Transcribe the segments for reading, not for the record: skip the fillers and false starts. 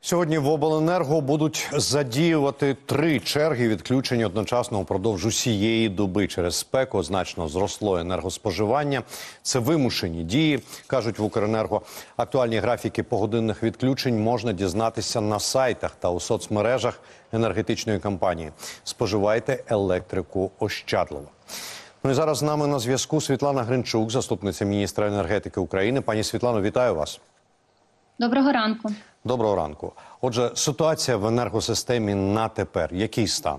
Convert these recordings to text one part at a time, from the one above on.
Сьогодні в обленерго будуть задіювати 3 черги відключень одночасно упродовж усієї доби. Через спеку значно зросло енергоспоживання. Це вимушені дії, кажуть в Укренерго. Актуальні графіки погодинних відключень можна дізнатися на сайтах та у соцмережах енергетичної компанії. Споживайте електрику ощадливо. Ну і зараз з нами на зв'язку Світлана Гринчук, заступниця міністра енергетики України. Пані Світлано, вітаю вас. Доброго ранку. Доброго ранку. Отже, ситуація в енергосистемі на тепер. Який стан?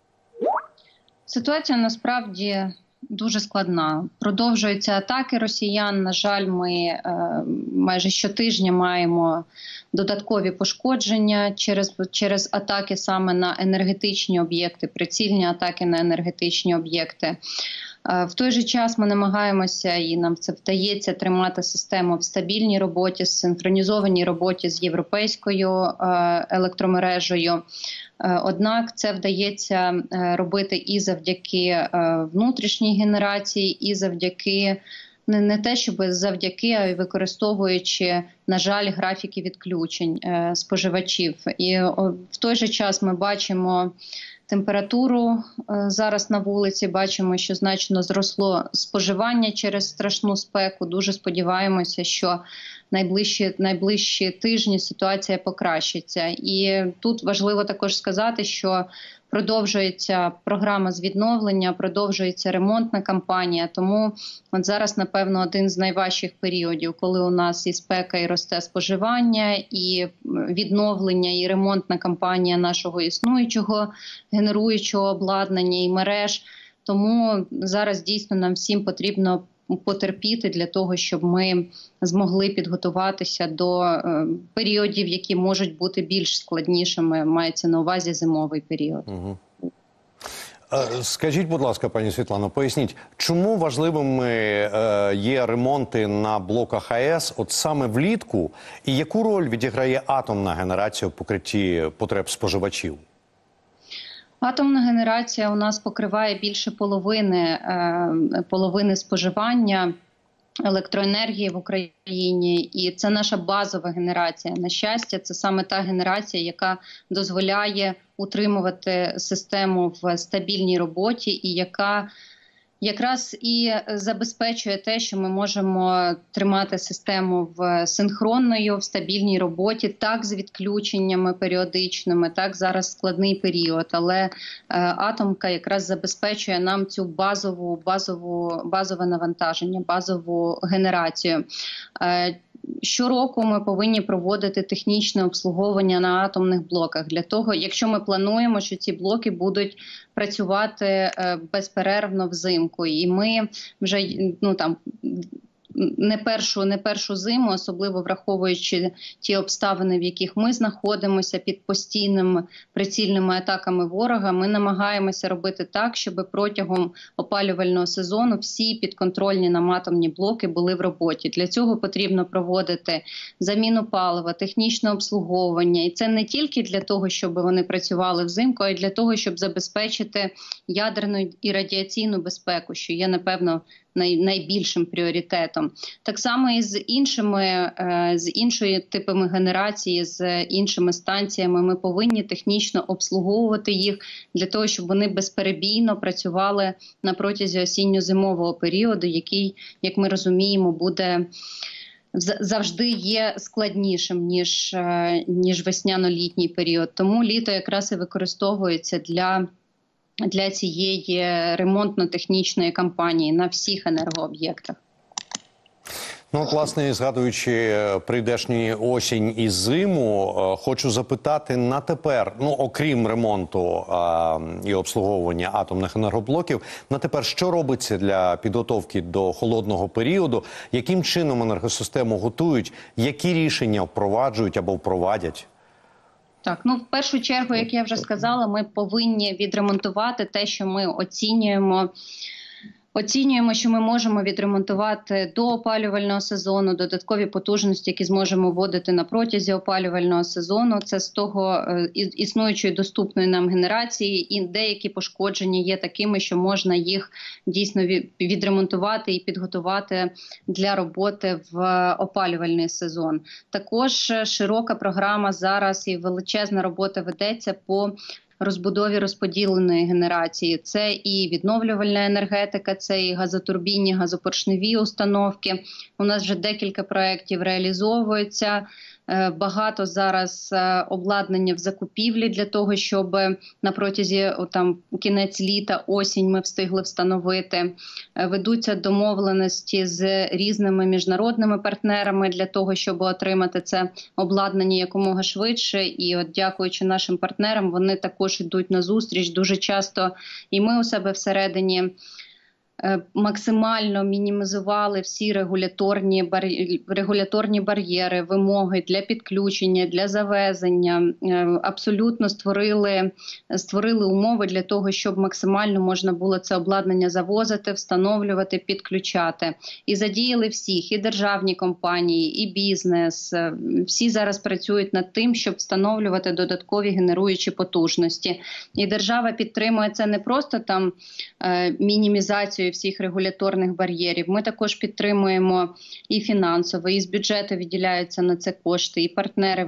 Ситуація насправді дуже складна. Продовжуються атаки росіян. На жаль, ми майже щотижня маємо додаткові пошкодження через атаки саме на енергетичні об'єкти, прицільні атаки на енергетичні об'єкти. В той же час ми намагаємося, і нам це вдається, тримати систему в стабільній роботі, синхронізованій роботі з європейською електромережею. Однак це вдається робити і завдяки внутрішній генерації, і завдяки, не те, щоб завдяки, а й використовуючи, на жаль, графіки відключень споживачів. І в той же час ми бачимо температуру зараз на вулиці, бачимо, що значно зросло споживання через страшну спеку. Дуже сподіваємося, що найближчі тижні ситуація покращиться. І тут важливо також сказати, що продовжується програма з відновлення, продовжується ремонтна кампанія. Тому от зараз, напевно, один з найважчих періодів, коли у нас і спека, і росте споживання, і відновлення, і ремонтна кампанія нашого існуючого генеруючого обладнання і мереж. Тому зараз дійсно нам всім потрібно потерпіти для того, щоб ми змогли підготуватися до періодів, які можуть бути більш складнішими, мається на увазі зимовий період. Угу. Скажіть, будь ласка, пані Світлано, поясніть, чому важливими є ремонти на блоках АЕС от саме влітку, і яку роль відіграє атомна генерація в покритті потреб споживачів? Атомна генерація у нас покриває більше половини споживання електроенергії в Україні, і це наша базова генерація. На щастя, це саме та генерація, яка дозволяє утримувати систему в стабільній роботі і яка якраз і забезпечує те, що ми можемо тримати систему в синхронною, в стабільній роботі, так з відключеннями періодичними, так зараз складний період, але атомка якраз забезпечує нам цю базове навантаження, базову генерацію. Щороку ми повинні проводити технічне обслуговування на атомних блоках. Для того, якщо ми плануємо, що ці блоки будуть працювати безперервно взимку, і ми вже не першу зиму, особливо враховуючи ті обставини, в яких ми знаходимося під постійними прицільними атаками ворога, ми намагаємося робити так, щоб протягом опалювального сезону всі підконтрольні нам атомні блоки були в роботі. Для цього потрібно проводити заміну палива, технічне обслуговування. І це не тільки для того, щоб вони працювали взимку, а й для того, щоб забезпечити ядерну і радіаційну безпеку, що є, напевно, найбільшим пріоритетом. Так само і з іншими типами генерації, з іншими станціями ми повинні технічно обслуговувати їх для того, щоб вони безперебійно працювали на протязі осінньо-зимового періоду, який, як ми розуміємо, буде завжди є складнішим, ніж весняно-літній період. Тому літо якраз і використовується для цієї ремонтно-технічної кампанії на всіх енергооб'єктах. Ну, власне, згадуючи прийдешню осінь і зиму, хочу запитати на тепер, окрім ремонту і обслуговування атомних енергоблоків, на тепер що робиться для підготовки до холодного періоду? Яким чином енергосистему готують? Які рішення впроваджують або впровадять? Так, в першу чергу, як я вже сказала, ми повинні відремонтувати те, що ми оцінюємо Оцінюємо, що ми можемо відремонтувати до опалювального сезону додаткові потужності, які зможемо вводити на протязі опалювального сезону. Це з того існуючої доступної нам генерації, і деякі пошкодження є такими, що можна їх дійсно відремонтувати і підготувати для роботи в опалювальний сезон. Також широка програма зараз і величезна робота ведеться по розбудові розподіленої генерації. Це і відновлювальна енергетика, це і газотурбінні, газопоршневі установки. У нас вже декілька проєктів реалізовуються. Багато зараз обладнання в закупівлі для того, щоб на протязі кінець літа, осінь ми встигли встановити. Ведуться домовленості з різними міжнародними партнерами для того, щоб отримати це обладнання якомога швидше. І от дякуючи нашим партнерам, вони також йдуть на зустріч дуже часто. І ми у себе всередині максимально мінімізували всі регуляторні бар'єри, вимоги для підключення, для завезення. Абсолютно створили умови для того, щоб максимально можна було це обладнання завозити, встановлювати, підключати. І задіяли всіх, і державні компанії, і бізнес. Всі зараз працюють над тим, щоб встановлювати додаткові генеруючі потужності. І держава підтримує це не просто мінімізацію всіх регуляторних бар'єрів. Ми також підтримуємо і фінансово, і з бюджету виділяються на це кошти, і партнери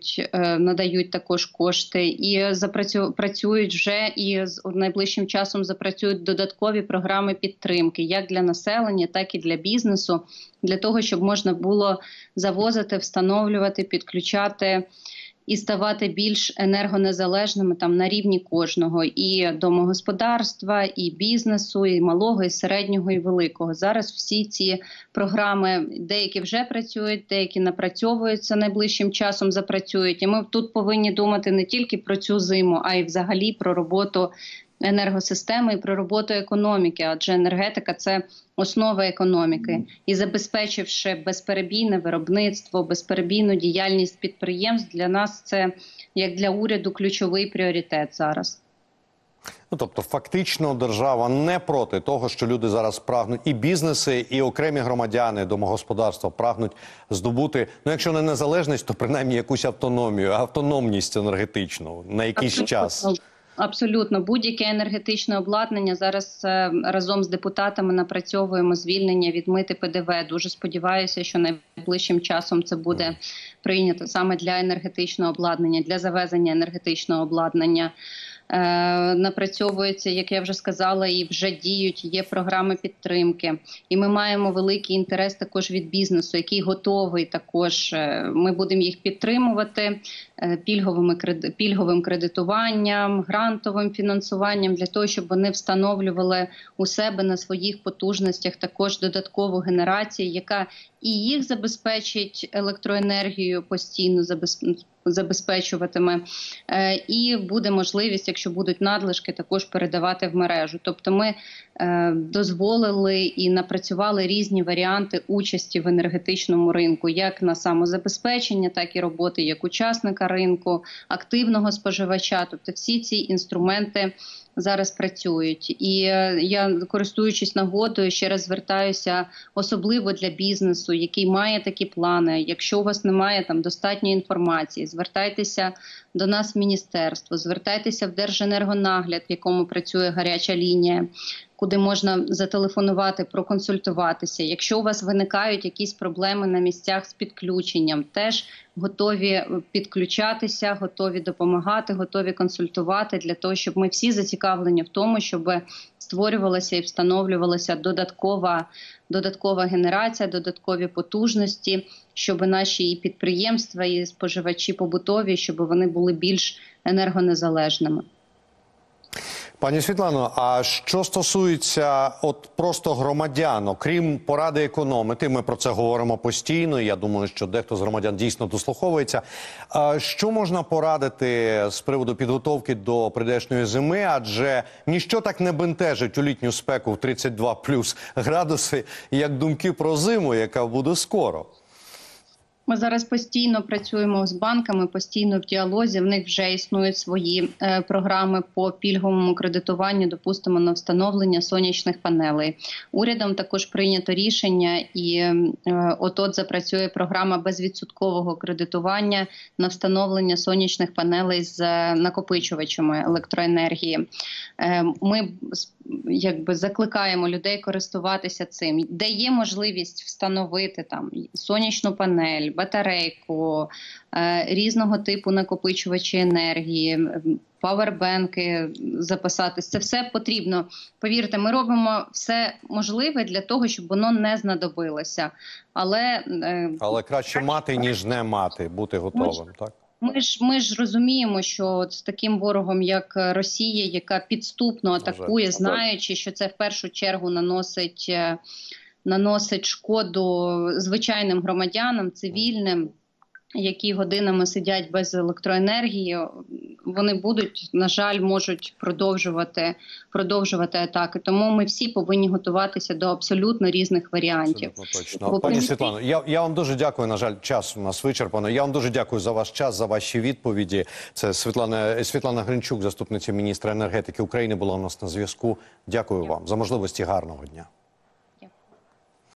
надають також кошти, і працюють вже, і з найближчим часом запрацюють додаткові програми підтримки, як для населення, так і для бізнесу, для того, щоб можна було завозити, встановлювати, підключати і ставати більш енергонезалежними на рівні кожного, і домогосподарства, і бізнесу, і малого, і середнього, і великого. Зараз всі ці програми, деякі вже працюють, деякі напрацьовуються, найближчим часом запрацюють. І ми тут повинні думати не тільки про цю зиму, а й взагалі про роботу енергосистеми і про роботу економіки, адже енергетика – це основа економіки. І забезпечивши безперебійне виробництво, безперебійну діяльність підприємств, для нас це, як для уряду, ключовий пріоритет зараз. Тобто, фактично, держава не проти того, що люди зараз прагнуть, і бізнеси, і окремі громадяни, домогосподарства прагнуть здобути, якщо не незалежність, то принаймні якусь автономність енергетичну на якийсь час. Абсолютно. Будь-яке енергетичне обладнання. Зараз разом з депутатами напрацьовуємо звільнення від мити ПДВ. Дуже сподіваюся, що найближчим часом це буде прийнято саме для енергетичного обладнання, для завезення енергетичного обладнання. Напрацьовується, як я вже сказала, і вже діють, є програми підтримки. І ми маємо великий інтерес також від бізнесу, який готовий також. Ми будемо їх підтримувати пільговим кредитуванням, грантовим фінансуванням, для того, щоб вони встановлювали у себе на своїх потужностях також додаткову генерацію, яка і їх забезпечить електроенергією, постійно забезпечуватиме, і буде можливість, якщо будуть надлишки, також передавати в мережу. Тобто ми дозволили і напрацювали різні варіанти участі в енергетичному ринку, як на самозабезпечення, так і роботи як учасника ринку, активного споживача. Тобто всі ці інструменти зараз працюють. І я, користуючись нагодою, ще раз звертаюся особливо для бізнесу, який має такі плани. Якщо у вас немає достатньої інформації, звертайтеся до нас в міністерство, звертайтеся в Держенергонагляд, в якому працює гаряча лінія, куди можна зателефонувати, проконсультуватися. Якщо у вас виникають якісь проблеми на місцях з підключенням, теж готові підключатися, готові допомагати, готові консультувати для того, щоб ми всі зацікавлені в тому, щоб створювалася і встановлювалася додаткова генерація, додаткові потужності, щоб наші і підприємства, і споживачі побутові, щоб вони були більш енергонезалежними. Пані Світлано, а що стосується просто громадян, окрім поради економити, ми про це говоримо постійно, я думаю, що дехто з громадян дійсно дослуховується. Що можна порадити з приводу підготовки до прийдешньої зими, адже ніщо так не бентежить у літню спеку в 32 плюс градуси, як думки про зиму, яка буде скоро? Ми зараз постійно працюємо з банками, постійно в діалозі. В них вже існують свої програми по пільговому кредитуванню, допустимо, на встановлення сонячних панелей. Урядом також прийнято рішення, і от запрацює програма безвідсоткового кредитування на встановлення сонячних панелей з накопичувачами електроенергії. Ми закликаємо людей користуватися цим. Де є можливість встановити там сонячну панель, батарейку, різного типу накопичувачі енергії, павербенки запасати. Це все потрібно. Повірте, ми робимо все можливе для того, щоб воно не знадобилося. Але краще мати, ніж не мати, бути готовим, так? Ми ж розуміємо, що з таким ворогом, як Росія, яка підступно атакує, знаючи, що це в першу чергу наносить шкоду звичайним громадянам, цивільним, які годинами сидять без електроенергії, вони будуть, на жаль, можуть продовжувати атаки. Тому ми всі повинні готуватися до абсолютно різних варіантів. Абсолютно точно. Пані Світлано, я вам дуже дякую. На жаль, час у нас вичерпано. Я вам дуже дякую за ваш час, за ваші відповіді. Це Світлана Гринчук, заступниця міністра енергетики України, була у нас на зв'язку. Дякую вам за можливості. Гарного дня.